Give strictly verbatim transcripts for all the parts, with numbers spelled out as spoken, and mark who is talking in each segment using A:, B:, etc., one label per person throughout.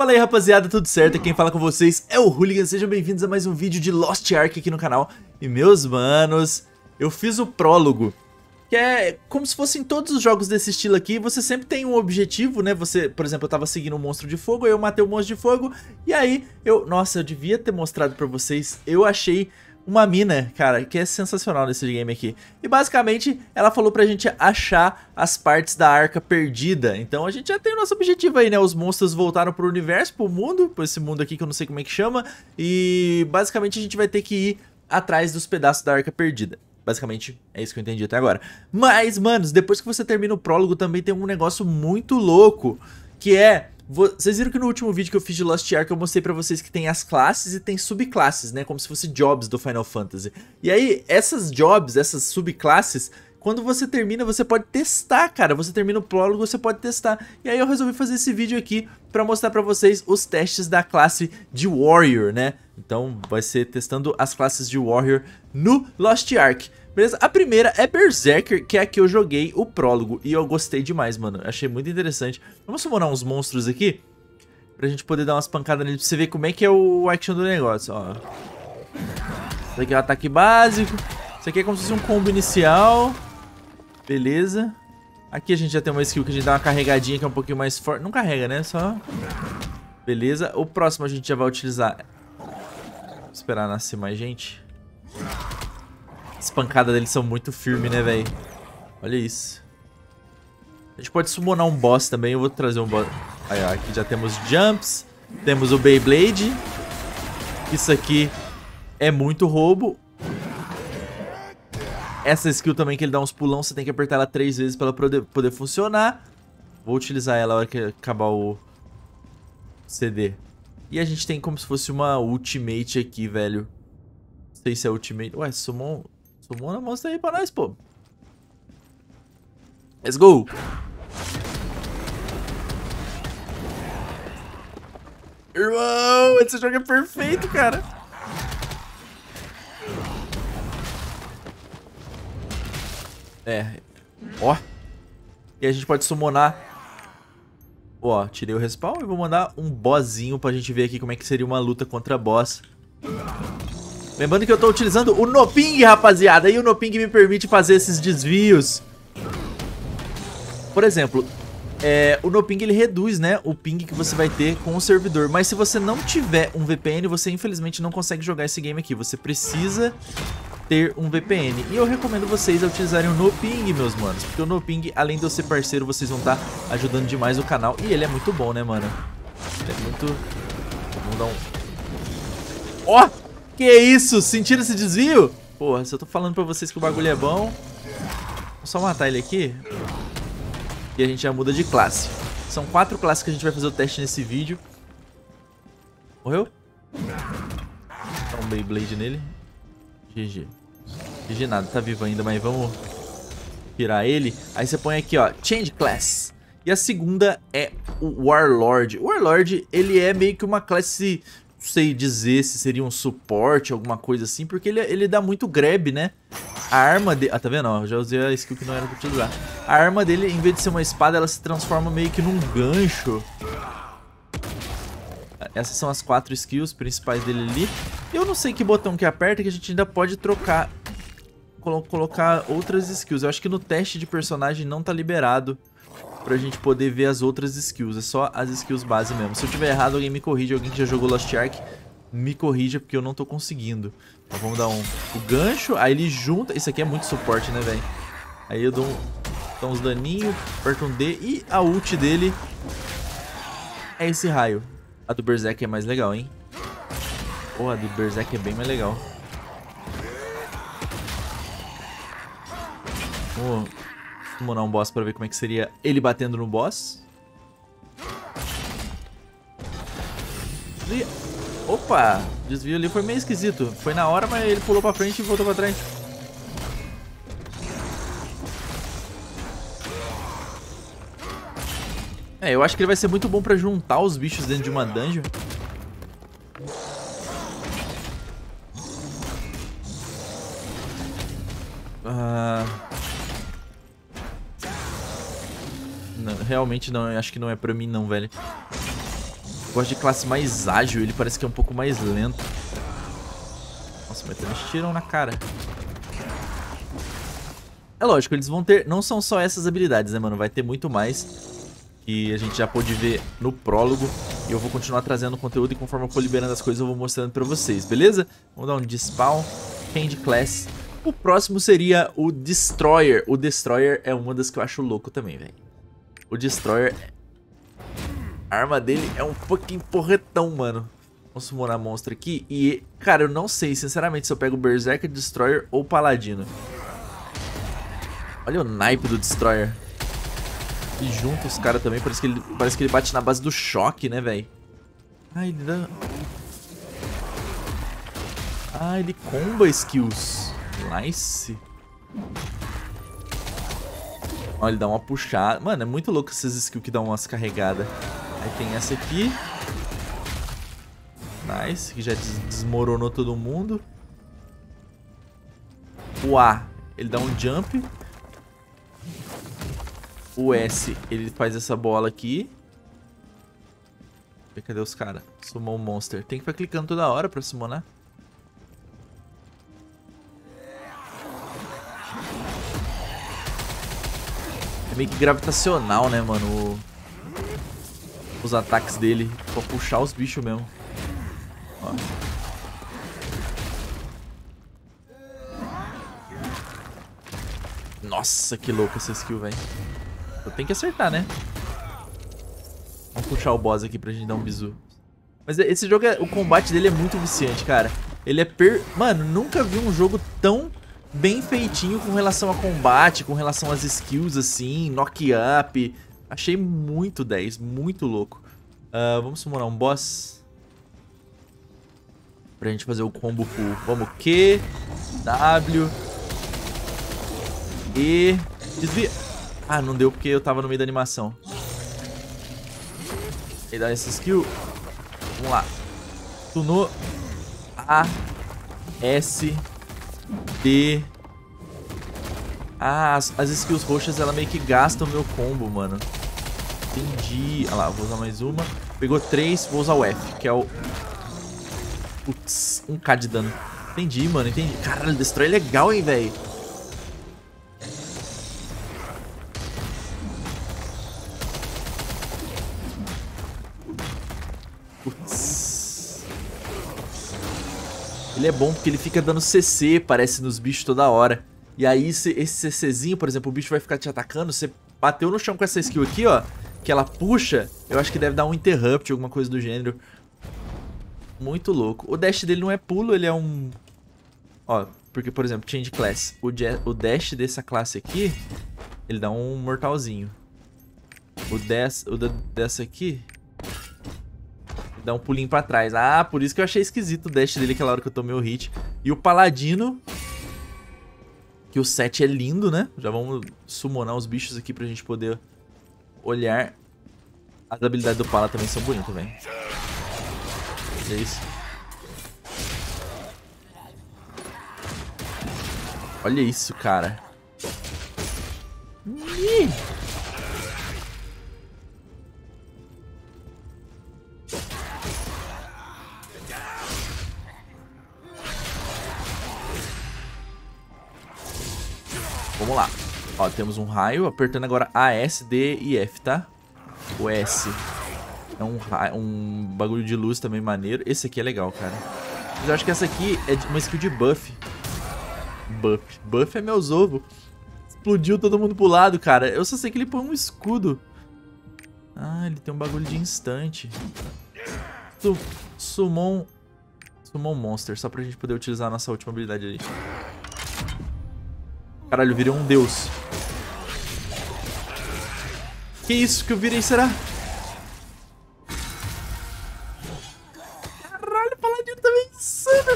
A: Fala aí, rapaziada, tudo certo? Quem fala com vocês é o Hooligan. Sejam bem-vindos a mais um vídeo de Lost Ark aqui no canal. E meus manos, eu fiz o prólogo, que é como se fossem todos os jogos desse estilo aqui. Você sempre tem um objetivo, né? Você, por exemplo, eu tava seguindo um monstro de fogo, eu matei o monstro de fogo. E aí, eu... Nossa, eu devia ter mostrado pra vocês. Eu achei uma mina, cara, que é sensacional nesse game aqui. E basicamente, ela falou pra gente achar as partes da arca perdida. Então a gente já tem o nosso objetivo aí, né? Os monstros voltaram pro universo, pro mundo, por esse mundo aqui que eu não sei como é que chama. E basicamente a gente vai ter que ir atrás dos pedaços da arca perdida. Basicamente, é isso que eu entendi até agora. Mas, manos, depois que você termina o prólogo, também tem um negócio muito louco, que é... Vocês viram que no último vídeo que eu fiz de Lost Ark eu mostrei pra vocês que tem as classes e tem subclasses, né? Como se fosse jobs do Final Fantasy. E aí, essas jobs, essas subclasses, quando você termina, você pode testar, cara. Você termina o prólogo, você pode testar. E aí eu resolvi fazer esse vídeo aqui pra mostrar pra vocês os testes da classe de Warrior, né? Então vai ser testando as classes de Warrior no Lost Ark. Beleza? A primeira é Berserker, que é a que eu joguei o prólogo. E eu gostei demais, mano. Achei muito interessante. Vamos summonar uns monstros aqui, pra gente poder dar umas pancadas nele, pra você ver como é que é o action do negócio, ó. Isso aqui é o ataque básico. Isso aqui é como se fosse um combo inicial. Beleza. Aqui a gente já tem uma skill que a gente dá uma carregadinha, que é um pouquinho mais forte. Não carrega, né? Só... Beleza. O próximo a gente já vai utilizar... Vou esperar nascer mais gente. As pancadas deles são muito firmes, né, velho? Olha isso. A gente pode summonar um boss também. Eu vou trazer um boss. Aí, ó, aqui já temos jumps. Temos o Beyblade. Isso aqui é muito roubo. Essa skill também, que ele dá uns pulão, você tem que apertar ela três vezes pra ela poder, poder funcionar. Vou utilizar ela na hora que acabar o C D. E a gente tem como se fosse uma ultimate aqui, velho. Não sei se é ultimate. Ué, summon... Summona, mostra aí pra nós, pô. Let's go. Irmão, esse jogo é perfeito, cara. É. Ó. E a gente pode summonar. Ó, tirei o respawn e vou mandar um bossinho pra gente ver aqui como é que seria uma luta contra boss. Lembrando que eu tô utilizando o Noping, rapaziada. E o Noping me permite fazer esses desvios. Por exemplo, é, o Noping ele reduz, né, o ping que você vai ter com o servidor. Mas se você não tiver um V P N, você infelizmente não consegue jogar esse game aqui. Você precisa ter um V P N. E eu recomendo vocês a utilizarem o Noping, meus manos. Porque o Noping, além de eu ser parceiro, vocês vão estar ajudando demais o canal. E ele é muito bom, né, mano? Ele é muito... Vamos dar um... Ó! Oh! Que isso? Sentiram esse desvio? Porra, se eu tô falando pra vocês que o bagulho é bom... Vou só matar ele aqui. E a gente já muda de classe. São quatro classes que a gente vai fazer o teste nesse vídeo. Morreu? Dá um Beyblade nele. G G. G G nada, tá vivo ainda, mas vamos tirar ele. Aí você põe aqui, ó, Change Class. E a segunda é o Warlord. O Warlord, ele é meio que uma classe... Não sei dizer se seria um suporte, alguma coisa assim, porque ele, ele dá muito grab, né? A arma dele... Ah, tá vendo? Eu já usei a skill que não era pra utilizar. A arma dele, em vez de ser uma espada, ela se transforma meio que num gancho. Essas são as quatro skills principais dele ali. Eu não sei que botão que aperta, que a gente ainda pode trocar, colo colocar outras skills. Eu acho que no teste de personagem não tá liberado pra gente poder ver as outras skills. É só as skills base mesmo. Se eu tiver errado, alguém me corrige. Alguém que já jogou Lost Ark, me corrija, porque eu não tô conseguindo. Então vamos dar um o gancho. Aí ele junta. Isso aqui é muito suporte, né, velho? Aí eu dou, um, dou uns daninhos, aperto um D. E a ult dele é esse raio. A do Berserk é mais legal, hein? Pô, a do Berserk é bem mais legal. Vamos summonar um boss pra ver como é que seria ele batendo no boss. E... Opa! O desvio ali foi meio esquisito. Foi na hora, mas ele pulou pra frente e voltou pra trás. É, eu acho que ele vai ser muito bom pra juntar os bichos dentro de uma dungeon. Ah... Não, realmente não, eu acho que não é pra mim não, velho. Gosto de classe mais ágil, ele parece que é um pouco mais lento. Nossa, mas também tiram na cara. É lógico, eles vão ter... Não são só essas habilidades, né, mano? Vai ter muito mais que a gente já pôde ver no prólogo. E eu vou continuar trazendo conteúdo e conforme eu for liberando as coisas eu vou mostrando pra vocês, beleza? Vamos dar um despawn, change class. O próximo seria o Destroyer. O Destroyer é uma das que eu acho louco também, velho. O Destroyer... A arma dele é um fucking porretão, mano. Vamos summonar monstro aqui. E, cara, eu não sei, sinceramente, se eu pego o Berserker, Destroyer ou Paladino. Olha o naipe do Destroyer. E junta os caras também. Parece que, ele, parece que ele bate na base do choque, né, velho? Ah, ele dá... Ah, ele comba skills. Nice. Olha, ele dá uma puxada. Mano, é muito louco essas skills que dão umas carregadas. Aí tem essa aqui. Nice, que já des desmoronou todo mundo. O A, ele dá um jump. O S, ele faz essa bola aqui. Cadê os caras? Summon monster. Tem que ficar clicando toda hora pra summonar. É meio que gravitacional, né, mano? O... Os ataques dele. Pra puxar os bichos mesmo. Ó. Nossa, que louco essa skill, velho. Eu tenho que acertar, né? Vamos puxar o boss aqui pra gente dar um bizu. Mas esse jogo, é... o combate dele é muito viciante, cara. Ele é per... Mano, nunca vi um jogo tão bem feitinho com relação a combate, com relação às skills, assim, knock-up. Achei muito dez, muito louco. Uh, vamos summonar um boss. Pra gente fazer o combo full. Vamos Q, W, E... Desvia... Ah, não deu porque eu tava no meio da animação. E dá essa skill. Vamos lá. Tunou. A. S. D. Ah, as, as skills roxas, ela meio que gastam o meu combo, mano. Entendi. Olha lá, vou usar mais uma. Pegou três, vou usar o F, que é o... Putz, um K de dano. Entendi, mano, entendi. Caralho, destrói legal, hein, velho. Putz. Ele é bom porque ele fica dando C C, parece, nos bichos toda hora. E aí, esse CCzinho, por exemplo, o bicho vai ficar te atacando. Você bateu no chão com essa skill aqui, ó, que ela puxa. Eu acho que deve dar um interrupt, alguma coisa do gênero. Muito louco. O dash dele não é pulo, ele é um... Ó, porque, por exemplo, change class. O, o dash dessa classe aqui, ele dá um mortalzinho. O dash o da, dessa aqui... Dá um pulinho pra trás. Ah, por isso que eu achei esquisito o dash dele aquela hora que eu tomei o hit. E o Paladino, que o set é lindo, né? Já vamos summonar os bichos aqui pra gente poder olhar. As habilidades do Pala também são bonitas, velho. É isso. Olha isso, cara. Ih! Vamos lá. Ó, temos um raio, apertando agora A, S, D e F, tá? O S é um, raio, um bagulho de luz também maneiro. Esse aqui é legal, cara. Mas eu acho que essa aqui é uma skill de buff. Buff. Buff é meus ovos. Explodiu todo mundo pro lado, cara. Eu só sei que ele põe um escudo. Ah, ele tem um bagulho de instante. Su Summon... Summon Monster, só pra gente poder utilizar a nossa última habilidade ali. Caralho, eu virei um deus. Que isso que eu virei, será? Caralho, o Paladino tá meio insano.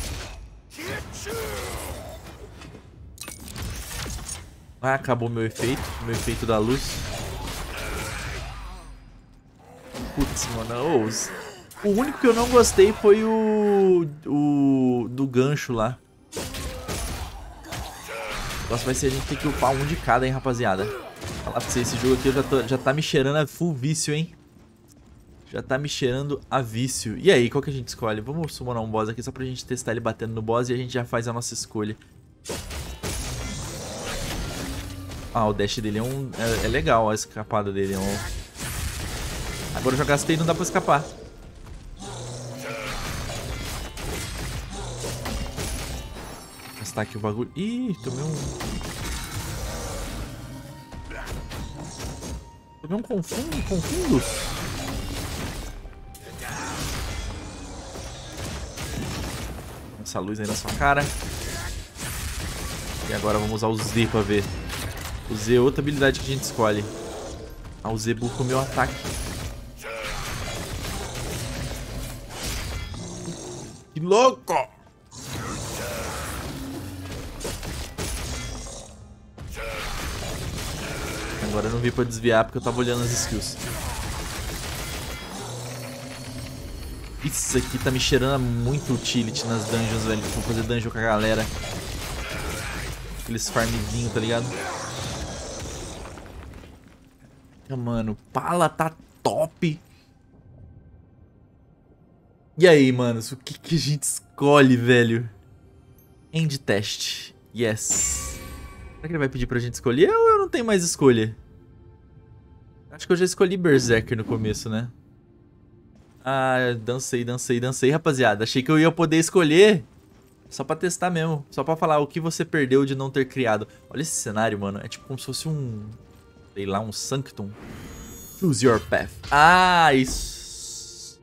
A: Ah, acabou meu efeito. Meu efeito da luz. Putz, mano. Oh, o único que eu não gostei foi o... O... Do gancho lá. Nossa, vai ser a gente ter que upar um de cada, hein, rapaziada. Falar pra você, esse jogo aqui eu já, tô, já tá me cheirando a full vício, hein. Já tá me cheirando a vício. E aí, qual que a gente escolhe? Vamos summonar um boss aqui só pra gente testar ele batendo no boss e a gente já faz a nossa escolha. Ah, o dash dele é, um, é, é legal, a escapada dele é um... Agora eu já gastei e não dá pra escapar. Gastar aqui o bagulho. Ih, tomei um... Tomei um confundo, confundo. Essa luz aí na sua cara. E agora vamos usar o Z pra ver. O Z é outra habilidade que a gente escolhe. Ah, o Z bufa o meu ataque. Que louco! Agora eu não vi pra desviar porque eu tava olhando as skills. Isso aqui tá me cheirando muito utility nas dungeons, velho. Vou fazer dungeon com a galera. Aqueles farmzinhos, tá ligado? Mano, Pala tá top. E aí, manos, o que, que a gente escolhe, velho? End test. Yes. Será que ele vai pedir pra gente escolher ou eu não tenho mais escolha? Acho que eu já escolhi Berserker no começo, né? Ah, dancei, dancei, dancei, rapaziada. Achei que eu ia poder escolher só pra testar mesmo. Só pra falar o que você perdeu de não ter criado. Olha esse cenário, mano. É tipo como se fosse um... sei lá, um Sanctum. Choose your path. Ah, isso.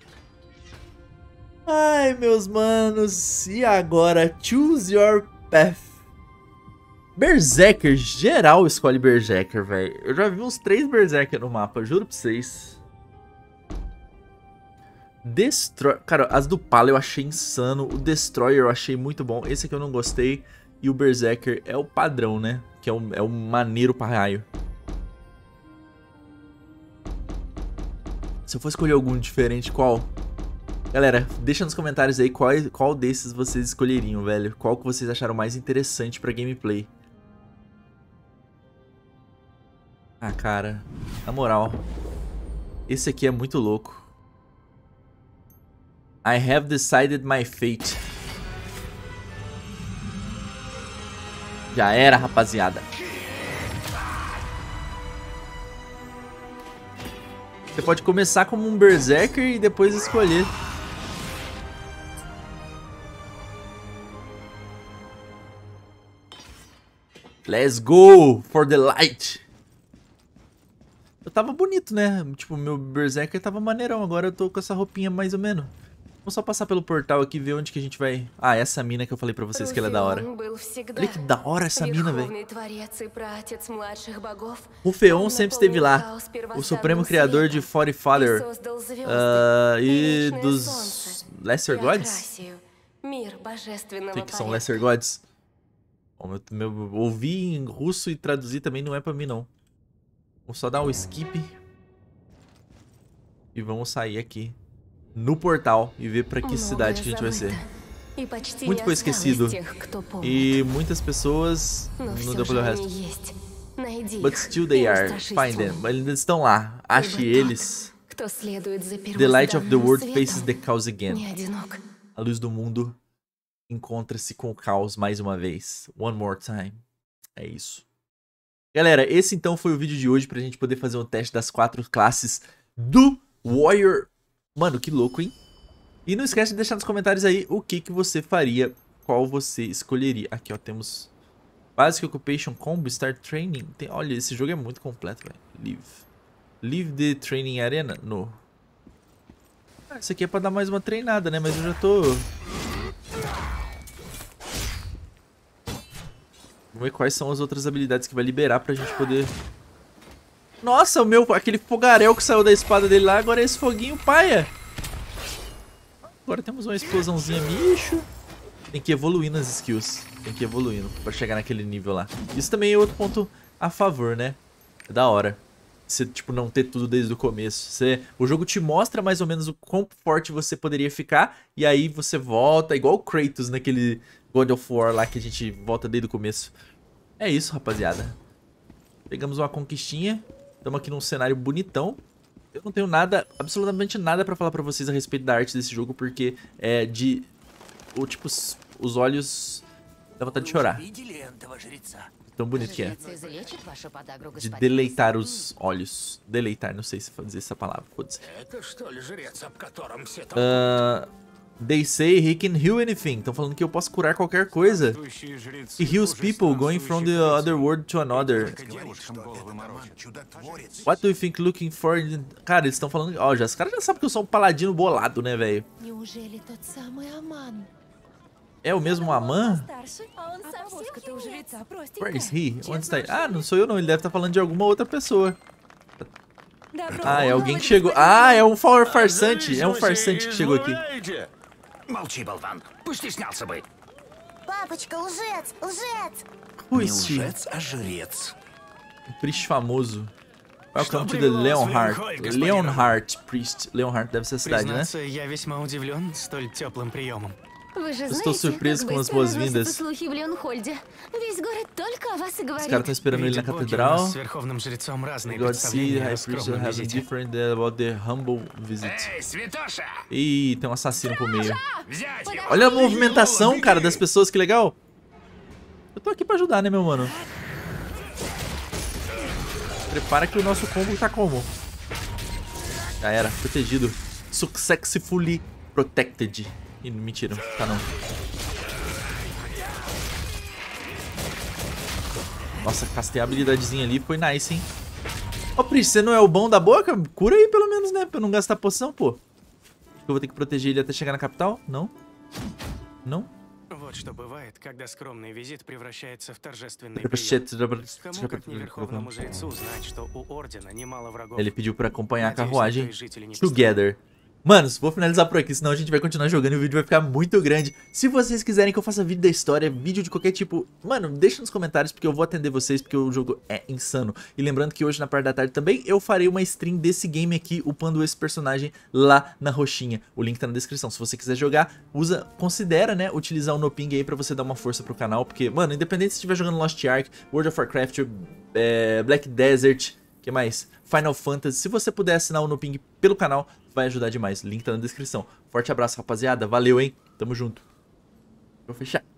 A: Ai, meus manos. E agora? Choose your path. Berserker. Geral escolhe Berserker, velho. Eu já vi uns três Berserker no mapa, juro pra vocês. Destroy... Cara, as do Pala eu achei insano. O Destroyer eu achei muito bom. Esse aqui eu não gostei. E o Berserker é o padrão, né? Que é o, é o maneiro pra raio. Se eu for escolher algum diferente, qual? Galera, deixa nos comentários aí qual, qual desses vocês escolheriam, velho. Qual que vocês acharam mais interessante pra gameplay. Ah, cara. Na moral. Esse aqui é muito louco. I have decided my fate. Já era, rapaziada. Você pode começar como um Berserker e depois escolher. Let's go for the light. Eu tava bonito, né? Tipo, meu Berserker tava maneirão. Agora eu tô com essa roupinha mais ou menos. Vamos só passar pelo portal aqui e ver onde que a gente vai... Ah, essa mina que eu falei pra vocês que ela é da hora. Olha que da hora essa mina, velho. Rufeon sempre esteve lá. O supremo criador de Forty Father. Uh, e dos... Lesser Gods? O que, que são Lesser Gods? Bom, meu, meu, ouvir em russo e traduzir também não é pra mim, não. Vamos só dar um skip. E vamos sair aqui no portal e ver pra que cidade que a gente vai ser. Muito foi esquecido. E muitas pessoas não deu pra ler o resto. But still they are. Find them. Mas eles estão lá. Ache eles. The light of the world faces the chaos again. A luz do mundo encontra-se com o caos mais uma vez. One more time. É isso. Galera, esse então foi o vídeo de hoje pra gente poder fazer um teste das quatro classes do Warrior. Mano, que louco, hein? E não esquece de deixar nos comentários aí o que, que você faria, qual você escolheria. Aqui, ó, temos Basic Occupation Combo, Start Training. Tem, olha, esse jogo é muito completo, velho. Leave. Leave the Training Arena? No. Ah, isso aqui é pra dar mais uma treinada, né? Mas eu já tô... Vamos ver quais são as outras habilidades que vai liberar pra gente poder... Nossa, o meu, aquele fogaréu que saiu da espada dele lá, agora é esse foguinho paia. Agora temos uma explosãozinha, bicho. Tem que evoluir nas skills. Tem que ir evoluindo pra chegar naquele nível lá. Isso também é outro ponto a favor, né? É da hora. Você, tipo, não ter tudo desde o começo. Você, o jogo te mostra mais ou menos o quão forte você poderia ficar. E aí você volta, igual o Kratos naquele God of War lá que a gente volta desde o começo. É isso, rapaziada. Pegamos uma conquistinha. Estamos aqui num cenário bonitão. eu não tenho nada, absolutamente nada pra falar pra vocês a respeito da arte desse jogo, porque é de... O, tipo, os olhos... Dá vontade de chorar. Tão bonito que é. De deleitar os olhos. Deleitar, não sei se dizer essa palavra. Foda-se. Uh, they say he can heal anything. Estão falando que eu posso curar qualquer coisa. He heals people going from the other world to another. What do you think looking for? Cara, eles estão falando... Ó, já, os caras já sabem que eu sou um paladino bolado, né, velho? É o mesmo Aman? Where is he? Onde está ele? Ah, não sou eu não, ele deve estar falando de alguma outra pessoa. Ah, é alguém que chegou. Ah, é um farsante. É um farsante que chegou aqui. Who is he? Um priest famoso. Welcome to the Leonhardt. Leonhardt Priest. Leonhardt deve ser a cidade, né? Estou surpreso com as boas-vindas. Os caras estão esperando ele na catedral. God see, High Priest have different about the humble visit. Ih, tem um assassino por meio. Olha a movimentação, cara, das pessoas, que legal. Eu tô aqui pra ajudar, né, meu mano? Prepara que o nosso combo tá como? Já era, protegido. Successfully protected. Ih, mentira, tá não. Nossa, castei a habilidadezinha ali, foi nice, hein? Ô, Pris, você não é o bom da boca? Cura aí pelo menos, né? Pra eu não gastar poção, pô. Eu vou ter que proteger ele até chegar na capital? Não? Não? Ele pediu pra acompanhar a carruagem together. Manos, vou finalizar por aqui, senão a gente vai continuar jogando e o vídeo vai ficar muito grande. Se vocês quiserem que eu faça vídeo da história, vídeo de qualquer tipo, mano, deixa nos comentários porque eu vou atender vocês, porque o jogo é insano. E lembrando que hoje na parte da tarde também eu farei uma stream desse game aqui, upando esse personagem lá na roxinha. O link tá na descrição. Se você quiser jogar, usa, considera, né, utilizar o Noping aí pra você dar uma força pro canal, porque, mano, independente se estiver jogando Lost Ark, World of Warcraft, é, Black Desert, que mais? Final Fantasy, se você puder assinar o Noping pelo canal, vai ajudar demais. Link tá na descrição. Forte abraço, rapaziada. Valeu, hein? Tamo junto. Vou fechar.